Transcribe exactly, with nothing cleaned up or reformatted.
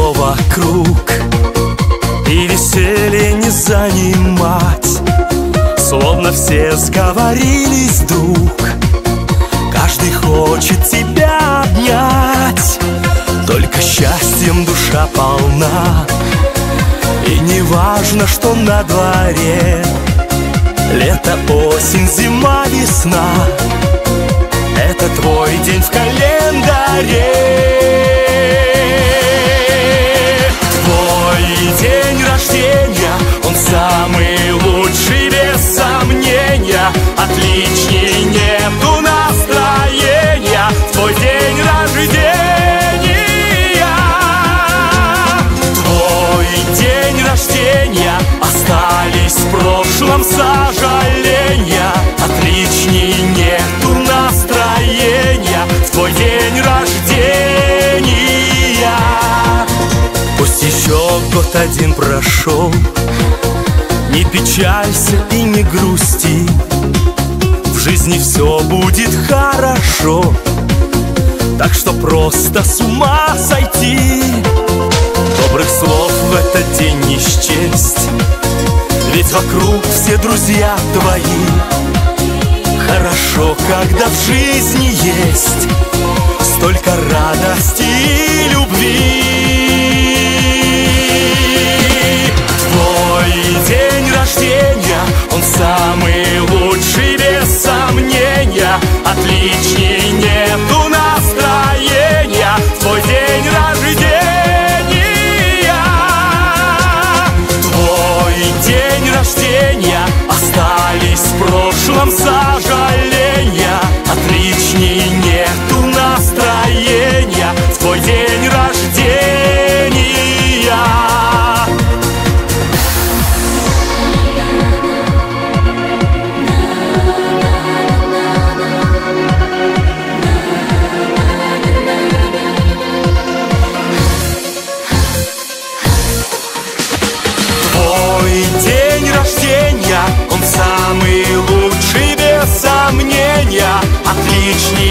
все вокруг, и веселье не занимать. Словно все сговорились вдруг, каждый хочет тебя обнять. Только счастьем душа полна, и не важно, что на дворе. Лето, осень, зима, весна — это твой день в календаре. Твой день рождения, он самый лучший, без сомнения. Отличней нету настроения. Твой день рождения. Твой день рождения. Остались в прошлом сожаления. Отличней нету настроения. В твой день рождения. Пусть еще год один прошел, не печалься и не грусти, в жизни все будет хорошо. Так что просто с ума сойти. Добрых слов в этот день не счесть, ведь вокруг все друзья твои. Хорошо, когда в жизни есть столько радости и любви. Твой день рождения, он самый лучший, без сомнения. Отличней нету настроения. Твой день рождения. Твой день рождения. Остались в прошлом сожаления. Отличней нету настроения. В твой день рождения. Он самый лучший, без сомнения. Отличней